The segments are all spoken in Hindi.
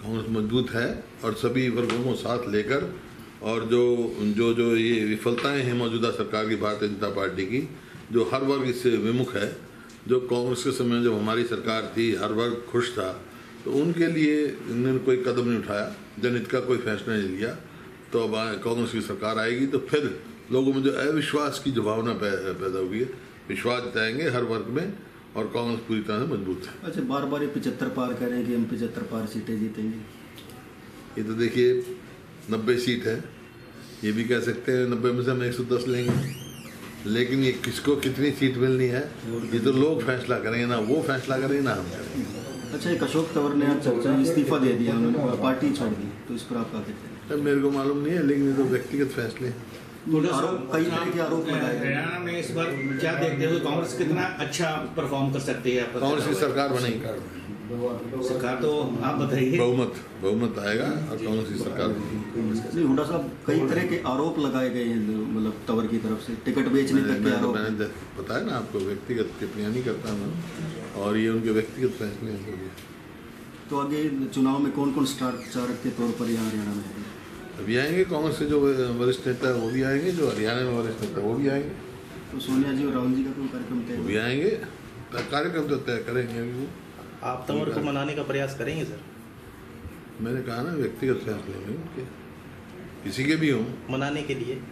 कांग्रेस मजबूत है और सभी वर्गों को साथ लेकर, और जो ये विफलताएं हैं मौजूदा सरकार की, भारतीय जनता पार्टी की, जो हर वर्ग इससे विमुख है, जो कांग्रेस के समय जब हमारी सरकार थी हर वर्ग खुश था, तो उनके लिए इन्होंने कोई कदम नहीं उठाया, जनहित का कोई फैसला नहीं लिया। तो अब कांग्रेस की सरकार आएगी तो फिर लोगों में जो अविश्वास की जो भावना पैदा हुई है, विश्वास जताएंगे हर वर्ग में, और कांग्रेस पूरी तरह से मजबूत है। अच्छा, बार बार ये 75 पार कह रहे हैं कि हम 75 पार सीटें जीतेंगे। ये तो देखिए 90 सीट है, ये भी कह सकते हैं 90 में से हम 110 लेंगे, लेकिन ये किसको कितनी सीट मिलनी है ये तो लोग फैसला करेंगे, ना वो फैसला करेंगे ना हम करेंगे। अच्छा, एक अशोक तंवर ने आज चर्चा इस्तीफा दे दिया, उन्होंने पार्टी छोड़ दी, तो इस पर आप क्या कहते हैं? मेरे को मालूम नहीं है, लेकिन ये तो व्यक्तिगत फैसले हैं। कई तरह के आरोप लगाए गए। हरियाणा में इस बार क्या देखते हुए कांग्रेस कितना अच्छा परफॉर्म कर सकती है? कांग्रेस की सरकार बनेगी, सरकार तो आप बताइए। बहुमत आएगा और कांग्रेस की सरकार बनेगी। हुड्डा साहब, कई तरह के आरोप लगाए गए हैं, मतलब तंवर की तरफ से टिकट बेचने तक के आरोप। मैंने बताया ना आपको, व्यक्तिगत टिप्पणियां नहीं करता मैं, और ये उनके व्यक्तिगत फैसले हैं। तो आगे चुनाव में कौन कौन स्टार प्रचारक के तौर पर यहाँ हरियाणा में है? अभी आएंगे कांग्रेस से जो वरिष्ठ नेता है वो भी आएंगे, जो हरियाणा में वरिष्ठ नेता है वो भी आएंगे। तो सोनिया जी और राहुल जी का कोई कार्यक्रम तय? वो भी आएंगे, कार्यक्रम तो तय करेंगे अभी वो। आप तंवर को मनाने का प्रयास करेंगे सर? मैंने कहा ना, व्यक्तिगत फैसले हैं उनके, किसी के भी हों। मनाने के लिए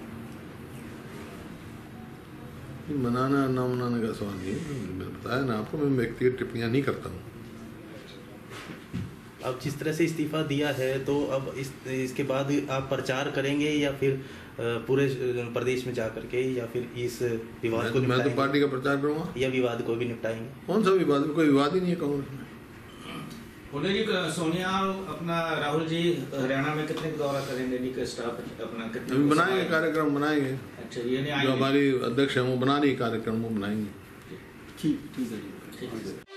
मनाना ना मनाने का सवाल नहीं है, मैंने बताया ना आपको, मैं व्यक्तिगत टिप्पणियां नहीं करता हूँ। अब जिस तरह से इस्तीफा दिया है तो अब इसके बाद आप प्रचार करेंगे या फिर पूरे प्रदेश में जा करके, या फिर इस विवाद को मैं तो पार्टी का प्रचार करूंगा, या विवाद को भी निपटाएंगे? कौन सा विवाद? कोई विवाद ही नहीं है कांग्रेस में। बोले जी, सोनिया अपना राहुल जी हरियाणा में कितने दौरा करेंगे जी? स्टाफ अपना कितने बनाएंगे, कार्यक्रम बनाएंगे। अच्छा, ये नहीं जो हमारी अध्यक्ष है वो बना रही कार्यक्रम, वो बनाएंगे। ठीक है जी, ठीक है।